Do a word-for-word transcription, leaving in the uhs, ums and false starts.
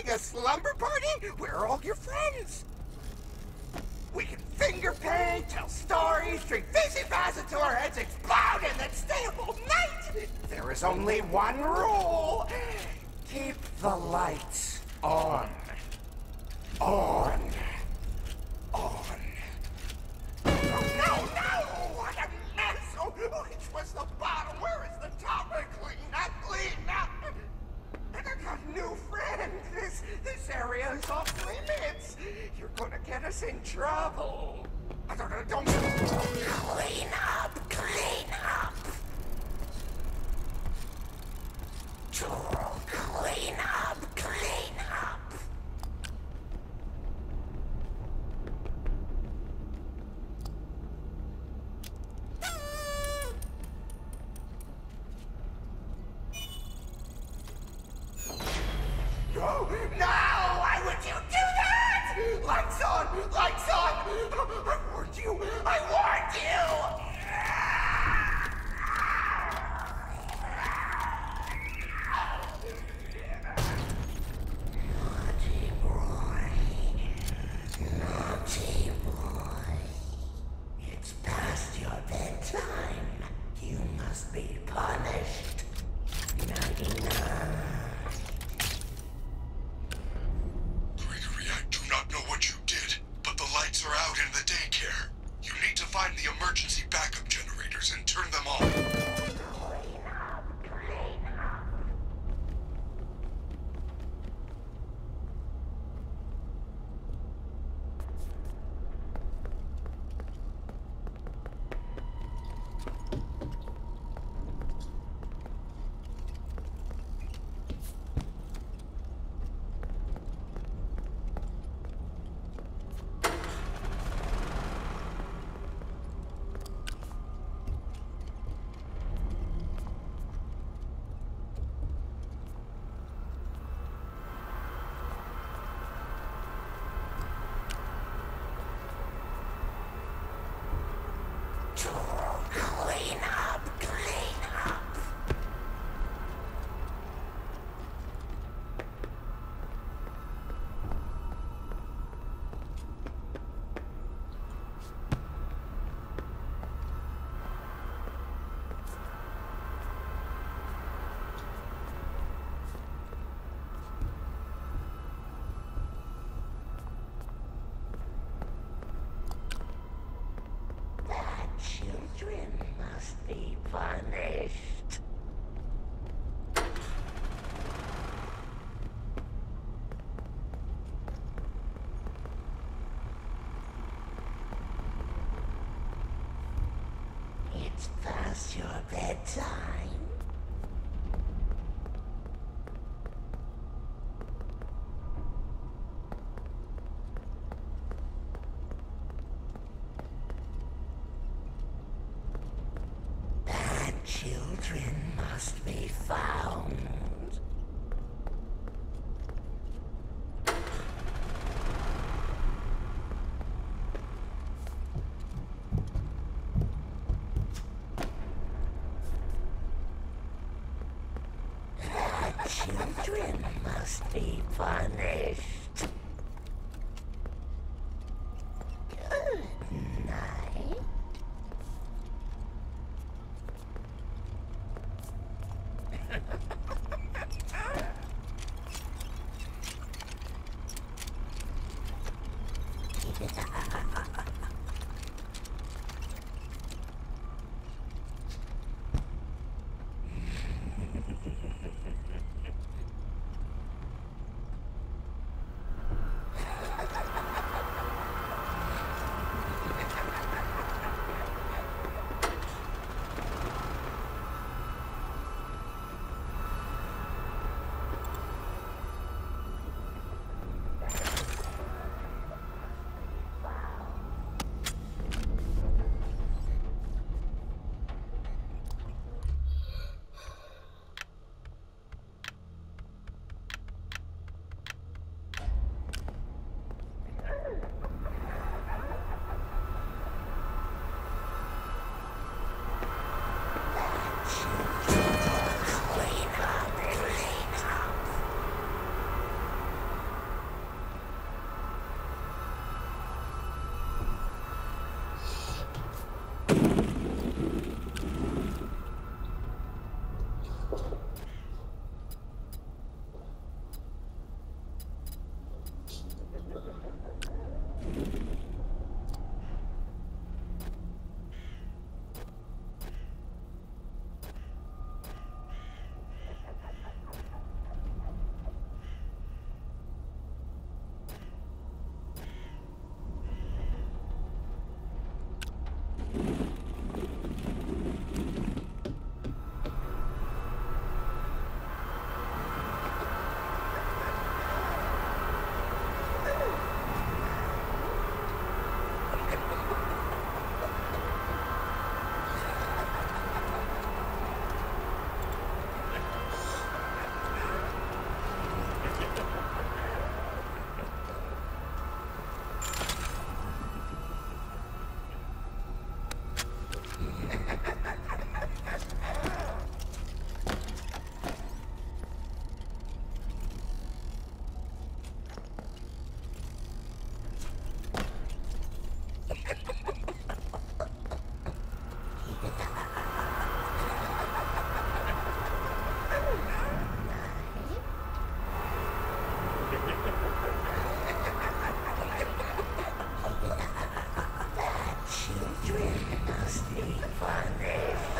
having a slumber party? Where are all your friends? We can finger paint, tell stories, drink fizzy fast until our heads explode, and then stay up all night! There is only one rule. Keep the lights on. On. On. Oh, no, no! What a mess! Oh, which was the bottom? Where is the top? Clean up, clean up! And I got a new friend. This, this area is off limits. You're gonna get us in trouble. I don't know, don't... Clean up, clean up! Joel, clean up, clean up! No! No! Why would you do that? Lights on! Lights on! I warned you! I warned you! Naughty boy. Naughty boy. It's past your bedtime. You must be punished. Ninety-nine. Are out in the daycare. You need to find the emergency backup generators and turn them on. Clean up, clean up. Clean up, clean up. Children must be punished. It's past your bedtime. Children must be found. Children must be punished. Good night. Drink must be punished.